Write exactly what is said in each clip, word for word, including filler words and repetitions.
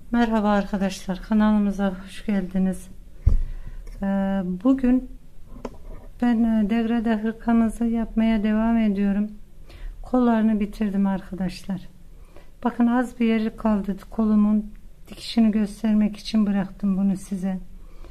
Merhaba arkadaşlar, kanalımıza hoş geldiniz. Ee, bugün ben e, degrade hırkamızı yapmaya devam ediyorum. Kollarını bitirdim arkadaşlar. Bakın az bir yeri kaldı, kolumun dikişini göstermek için bıraktım bunu size.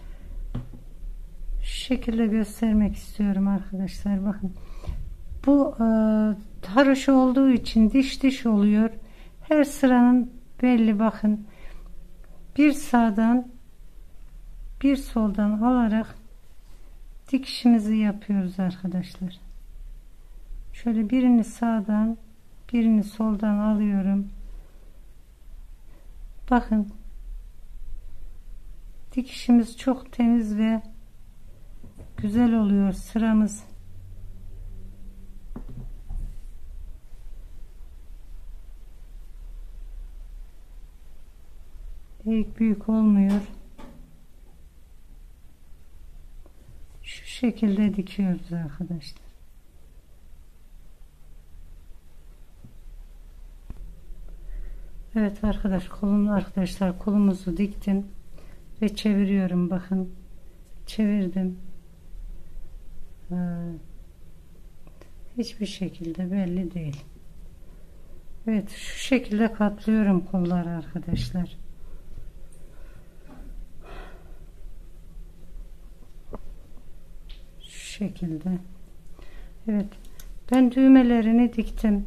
Şu şekilde göstermek istiyorum arkadaşlar. Bakın bu e, haroşa olduğu için diş diş oluyor. Her sıranın belli, bakın. Bir sağdan bir soldan alarak dikişimizi yapıyoruz arkadaşlar. Şöyle birini sağdan birini soldan alıyorum. Bakın dikişimiz çok temiz ve güzel oluyor sıramız. Büyük büyük olmuyor. Şu şekilde dikiyoruz arkadaşlar. Evet arkadaş, kolum arkadaşlar kolumuzu diktim ve çeviriyorum. Bakın çevirdim. Ee, hiçbir şekilde belli değil. Evet, şu şekilde katlıyorum kolları arkadaşlar. Şekilde. Evet, ben düğmelerini diktim,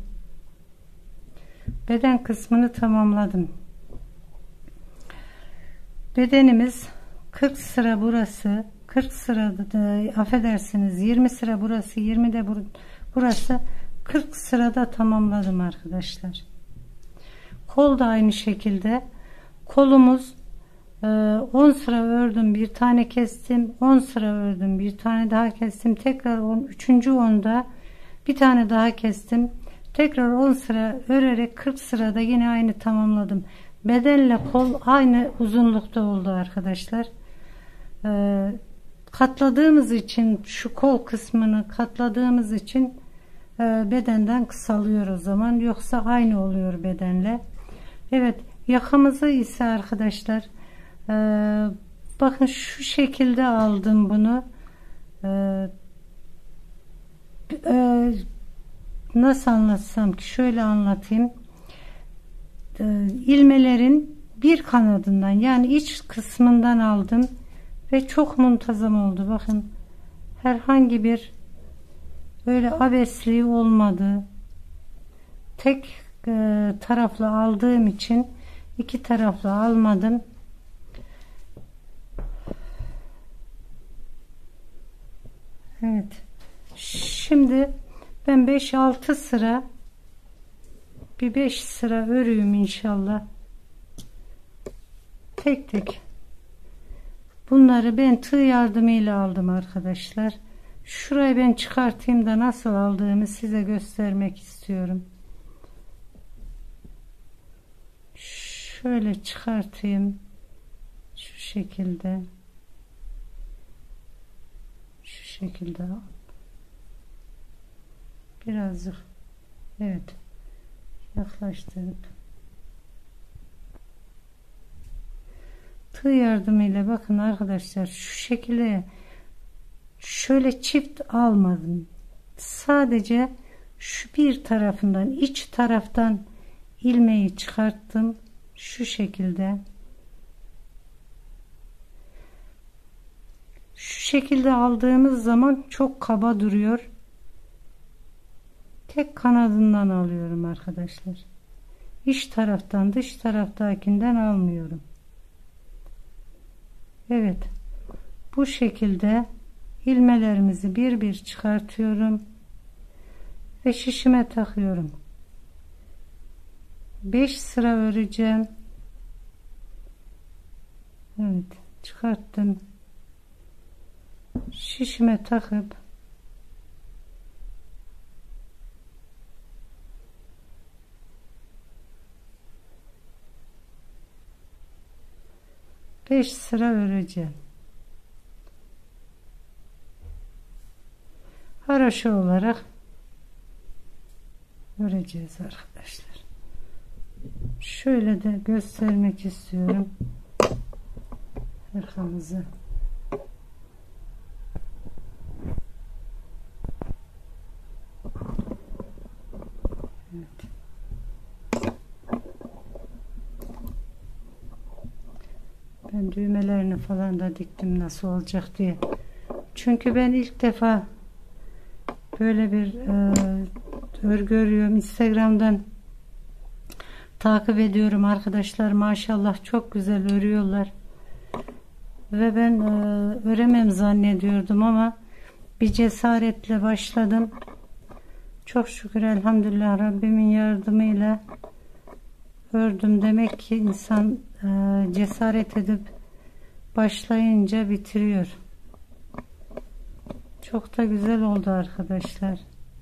beden kısmını tamamladım. Bedenimiz kırk sıra, burası kırk sırada da, affedersiniz yirmi sıra burası, yirmi de burası, kırk sırada tamamladım arkadaşlar. Kol da aynı şekilde. Kolumuz on sıra ördüm, bir tane kestim, on sıra ördüm, bir tane daha kestim, tekrar on, üçüncü onda bir tane daha kestim, tekrar on sıra örerek kırk sırada yine aynı tamamladım. Bedenle kol aynı uzunlukta oldu arkadaşlar. Ee, katladığımız için, şu kol kısmını katladığımız için e, bedenden kısalıyor o zaman, yoksa aynı oluyor bedenle. Evet, yakamızı ise arkadaşlar, Ee, bakın şu şekilde aldım bunu. Ee, e, nasıl anlatsam ki, şöyle anlatayım. Ee, ilmelerin bir kanadından, yani iç kısmından aldım ve çok muntazam oldu. Bakın herhangi bir öyle abesliği olmadı. Tek e, taraflı aldığım için iki taraflı almadım. Evet, şimdi ben beş altı sıra, bir beş sıra örüyüm inşallah. Tek tek bunları ben tığ yardımıyla aldım arkadaşlar. Şurayı ben çıkartayım da nasıl aldığımı size göstermek istiyorum. Şöyle çıkartayım, şu şekilde. Şekilde birazcık, evet, yaklaştırıp tığ yardımıyla, bakın arkadaşlar, şu şekilde şöyle çift almadım, sadece şu bir tarafından, iç taraftan ilmeği çıkarttım şu şekilde. Şu şekilde aldığımız zaman çok kaba duruyor. Tek kanadından alıyorum arkadaşlar. İç taraftan, dış taraftakinden almıyorum. Evet, bu şekilde ilmelerimizi bir bir çıkartıyorum ve şişime takıyorum. beş sıra öreceğim. Evet, çıkarttım. Şişime takıp beş sıra öreceğim. Haroşa olarak öreceğiz arkadaşlar. Şöyle de göstermek istiyorum hırkamızı. Evet. Ben düğmelerini falan da diktim nasıl olacak diye. Çünkü ben ilk defa böyle bir e, örgü örüyorum. Instagram'dan takip ediyorum arkadaşlar. Maşallah çok güzel örüyorlar. Ve ben e, öremem zannediyordum ama bir cesaretle başladım. Çok şükür elhamdülillah Rabbimin yardımıyla ördüm. Demek ki insan e, cesaret edip başlayınca bitiriyor. Çok da güzel oldu arkadaşlar.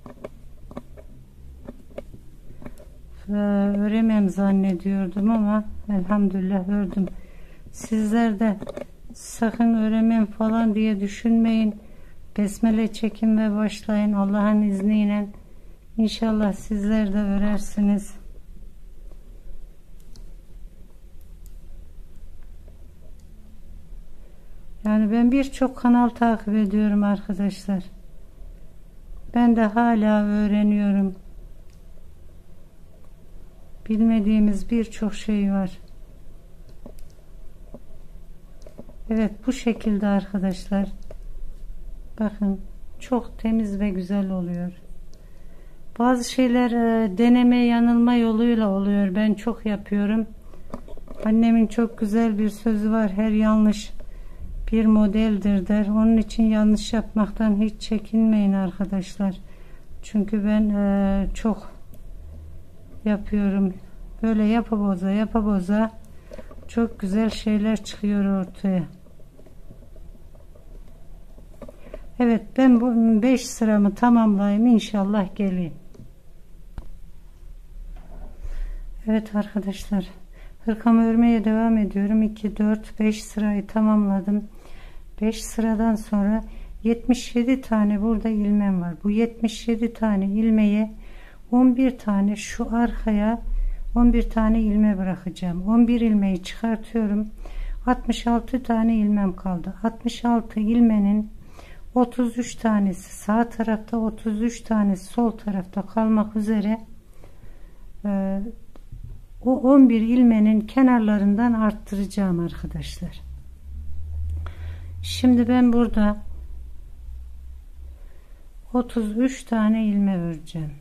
E, öremem zannediyordum ama elhamdülillah ördüm. Sizler de sakın öremem falan diye düşünmeyin. Besmele çekin ve başlayın Allah'ın izniyle. İnşallah sizler de örersiniz. Yani ben birçok kanal takip ediyorum arkadaşlar. Ben de hala öğreniyorum. Bilmediğimiz birçok şey var. Evet, bu şekilde arkadaşlar. Bakın çok temiz ve güzel oluyor. Bazı şeyler e, deneme yanılma yoluyla oluyor. Ben çok yapıyorum. Annemin çok güzel bir sözü var. Her yanlış bir modeldir der. Onun için yanlış yapmaktan hiç çekinmeyin arkadaşlar. Çünkü ben e, çok yapıyorum. Böyle yapa boza yapa boza çok güzel şeyler çıkıyor ortaya. Evet, ben bu beş sıramı tamamlayayım, inşallah geleyim. Evet arkadaşlar, hırkamı örmeye devam ediyorum. iki dört beş sırayı tamamladım. beş sıradan sonra yetmiş yedi tane burada ilmem var. Bu yetmiş yedi tane ilmeğe on bir tane şu arkaya on bir tane ilme bırakacağım. on bir ilmeği çıkartıyorum. altmış altı tane ilmem kaldı. altmış altı ilmenin otuz üç tanesi sağ tarafta, otuz üç tanesi sol tarafta kalmak üzere e, o on bir ilmenin kenarlarından arttıracağım arkadaşlar. Şimdi ben burada otuz üç tane ilme öreceğim.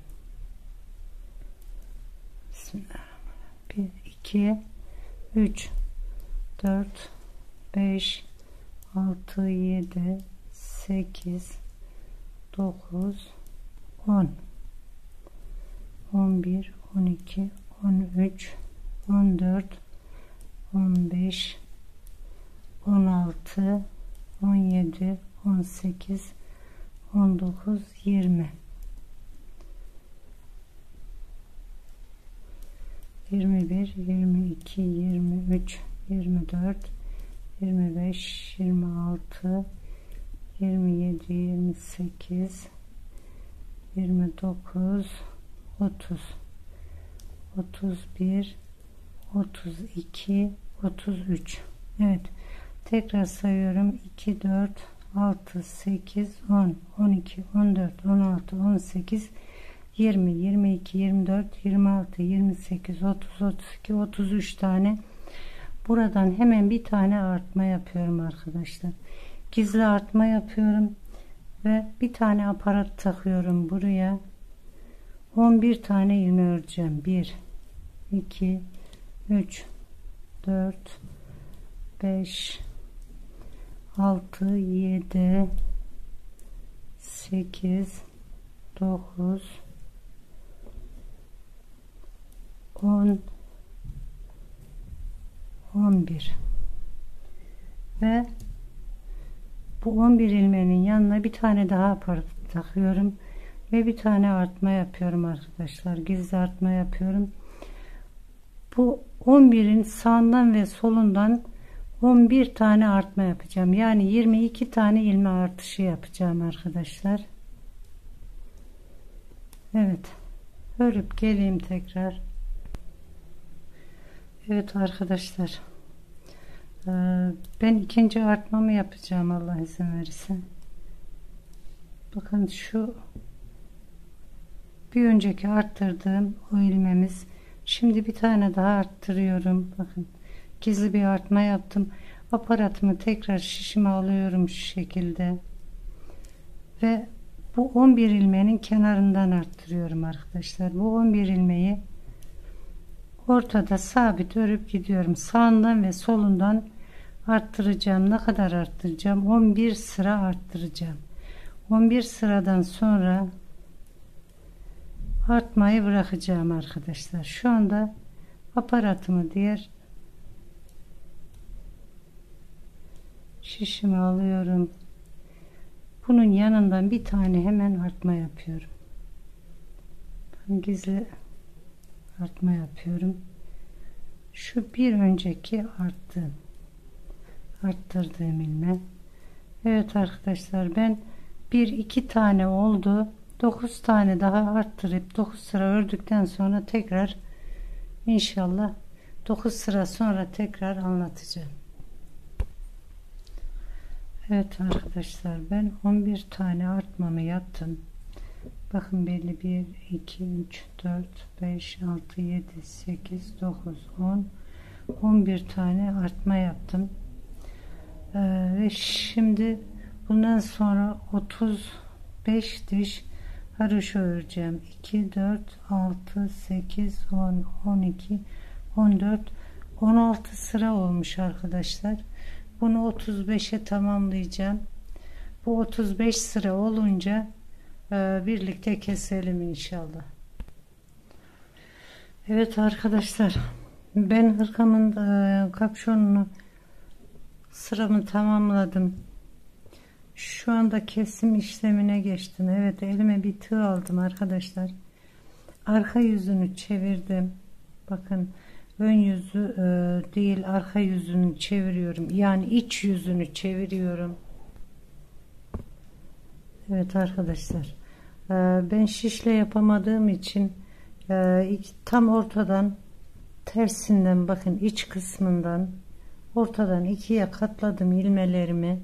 Bismillahirrahmanirrahim. bir iki üç dört beş altı yedi sekiz dokuz on on bir on iki on üç on dört on beş on altı on yedi on sekiz on dokuz yirmi yirmi bir yirmi iki yirmi üç yirmi dört yirmi beş yirmi altı yirmi yedi yirmi sekiz yirmi dokuz otuz otuz bir otuz iki otuz üç. Evet, tekrar sayıyorum. iki dört altı sekiz on on iki on dört on altı on sekiz yirmi yirmi iki yirmi dört yirmi altı yirmi sekiz otuz otuz iki otuz üç tane. Buradan hemen bir tane artma yapıyorum arkadaşlar. Gizli artma yapıyorum ve bir tane aparat takıyorum buraya. on bir tane ilme öreceğim. bir iki üç dört beş altı yedi sekiz dokuz on on bir ve bu on bir ilmeğinin yanına bir tane daha aparat takıyorum ve bir tane artma yapıyorum arkadaşlar. Gizli artma yapıyorum. Bu on birin sağından ve solundan on bir tane artma yapacağım. Yani yirmi iki tane ilme artışı yapacağım arkadaşlar. Evet. Örüp geleyim tekrar. Evet arkadaşlar, ben ikinci artmamı yapacağım Allah izin verirse. Bakın şu bir önceki arttırdığım o ilmemiz, şimdi bir tane daha arttırıyorum. Bakın gizli bir artma yaptım. Aparatımı tekrar şişime alıyorum şu şekilde ve bu on bir ilmeğin kenarından arttırıyorum arkadaşlar. Bu on bir ilmeği ortada sabit örüp gidiyorum. Sağından ve solundan arttıracağım. Ne kadar arttıracağım? on bir sıra arttıracağım. on bir sıradan sonra artmayı bırakacağım arkadaşlar. Şu anda aparatımı diğer şişimi alıyorum. Bunun yanından bir tane hemen artma yapıyorum. Ben gizli artma yapıyorum. Şu bir önceki arttığım arttırdığım ilmek. Evet arkadaşlar, ben bir iki tane oldu. dokuz tane daha arttırıp dokuz sıra ördükten sonra tekrar inşallah dokuz sıra sonra tekrar anlatacağım. Evet arkadaşlar, ben on bir tane artmamı yaptım. Bakın belli bir iki üç dört beş altı yedi sekiz dokuz on on bir tane artma yaptım. Ee, ve şimdi bundan sonra otuz beş diş haroşa öreceğim. iki dört altı sekiz on on iki on dört on altı sıra olmuş arkadaşlar. Bunu otuz beşe tamamlayacağım. Bu otuz beş sıra olunca e, birlikte keselim inşallah. Evet arkadaşlar, ben hırkamın e, kapşonunu sıramı tamamladım. Şu anda kesim işlemine geçtim. Evet, elime bir tığ aldım arkadaşlar. Arka yüzünü çevirdim. Bakın ön yüzü e, değil, arka yüzünü çeviriyorum. Yani iç yüzünü çeviriyorum. Evet arkadaşlar, e, ben şişle yapamadığım için e, tam ortadan tersinden, bakın iç kısmından ortadan ikiye katladım ilmelerimi.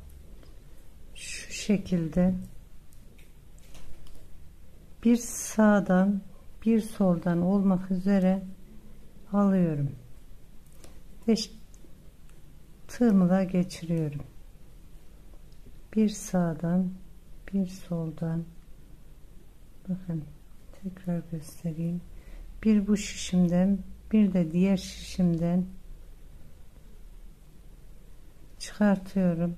Şu şekilde bir sağdan bir soldan olmak üzere alıyorum ve tığımı da geçiriyorum. Bir sağdan bir soldan, bakın tekrar göstereyim, bir bu şişimden bir de diğer şişimden çıkartıyorum.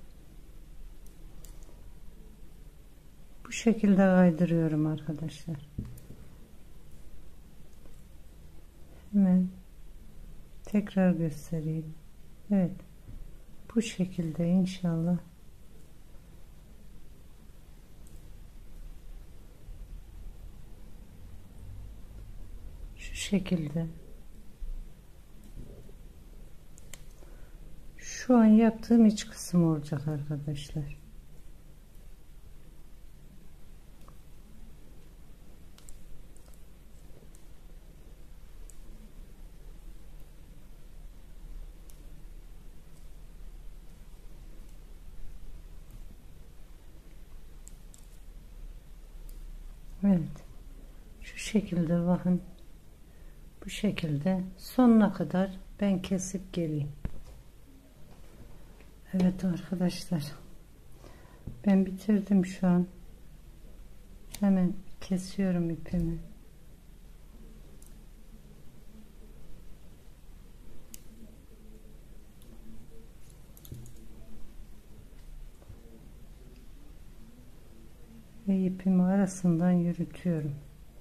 Bu şekilde kaydırıyorum arkadaşlar. Hemen tekrar göstereyim. Evet, bu şekilde inşallah şu şekilde şu an yaptığım iç kısım olacak arkadaşlar. Evet, şu şekilde bakın, bu şekilde sonuna kadar ben kesip geleyim. Evet arkadaşlar, ben bitirdim şu an. Hemen kesiyorum ipimi. Ve ipimi arasından yürütüyorum.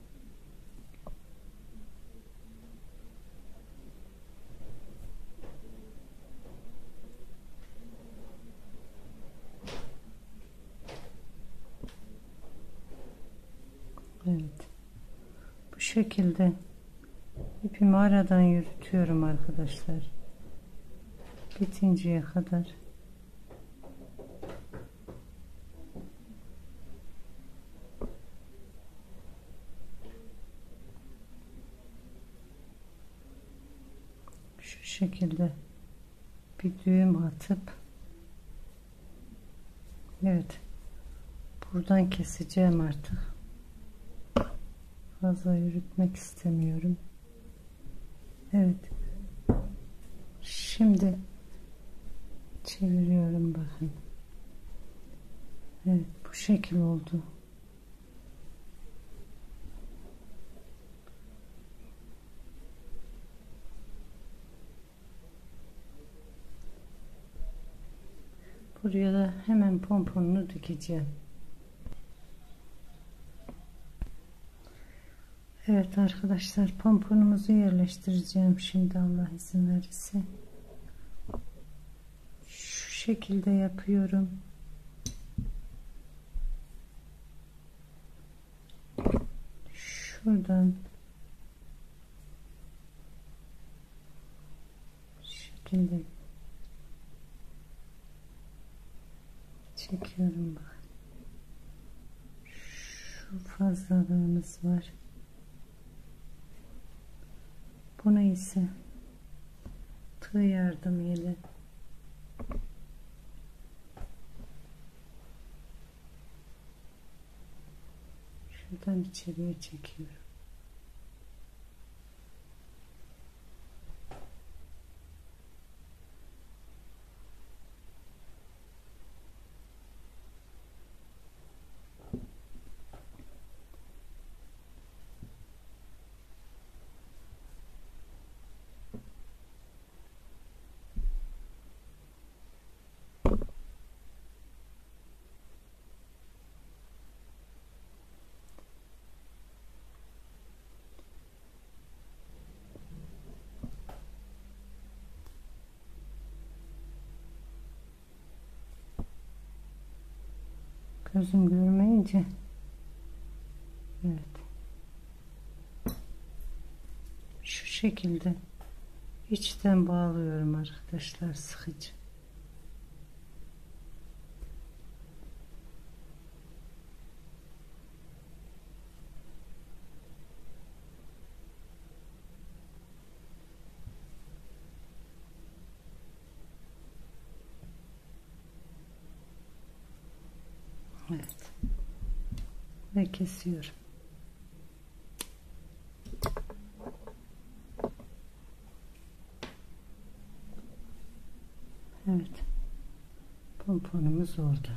Evet, bu şekilde ipimi aradan yürütüyorum arkadaşlar, bitinceye kadar. şekilde bir düğüm atıp, evet, buradan keseceğim artık. Fazla yürütmek istemiyorum. Evet. Şimdi çeviriyorum, bakın. Evet, bu şekil oldu. Buraya da hemen pomponunu dikeceğim. Evet arkadaşlar, pomponumuzu yerleştireceğim şimdi, Allah izin verirse. Şu şekilde yapıyorum. Şuradan şu şekilde çekiyorum, bak. Şu fazlalığımız var. Bunu ise tığ yardımıyla şuradan içeriye çekiyorum. Gözüm görmeyince, evet, şu şekilde içten bağlıyorum arkadaşlar, sıkıcı. Evet, ve kesiyorum. Evet, pomponumuz oldu.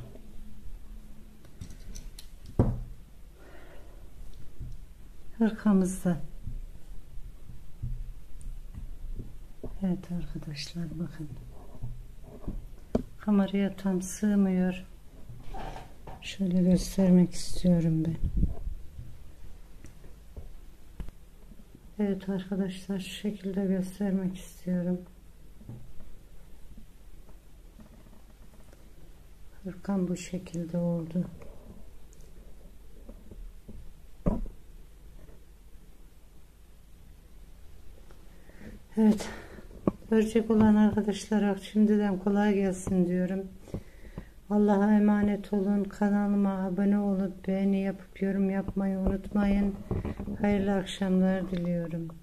Hırkamızda, evet arkadaşlar, bakın, kameraya tam sığmıyor. Şöyle göstermek istiyorum ben. Evet arkadaşlar, şu şekilde göstermek istiyorum. Hırkam bu şekilde oldu. Evet, örecek olan arkadaşlara şimdiden kolay gelsin diyorum. Allah'a emanet olun. Kanalıma abone olup beğeni yapıp yorum yapmayı unutmayın. Hayırlı akşamlar diliyorum.